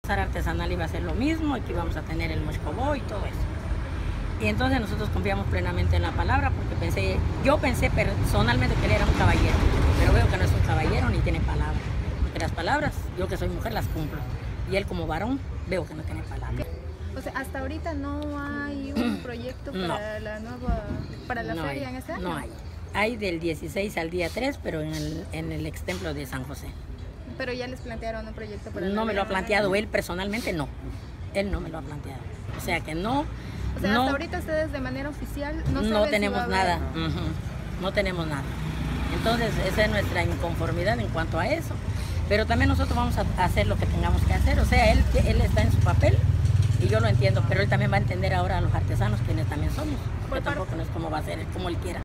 Artesanal iba a ser lo mismo y que íbamos a tener el moshkobó y todo eso. Y entonces nosotros confiamos plenamente en la palabra porque yo pensé personalmente que él era un caballero, pero veo que no es un caballero ni tiene palabra. Porque las palabras, yo que soy mujer, las cumplo. Y él como varón, veo que no tiene palabra. O sea, hasta ahorita no hay un proyecto para la feria en este año. No hay. Hay del 16 al día 3, pero en el ex templo de San José. Pero ya les plantearon un proyecto para No me lo ha planteado él personalmente, no. Él no me lo ha planteado. O sea que no. O sea, hasta ahorita ustedes de manera oficial no tenemos nada. No tenemos nada. Entonces esa es nuestra inconformidad en cuanto a eso. Pero también nosotros vamos a hacer lo que tengamos que hacer. O sea, él está en su papel y yo lo entiendo, pero él también va a entender ahora a los artesanos quienes también somos. Porque tampoco no es como va a ser, como él quiera.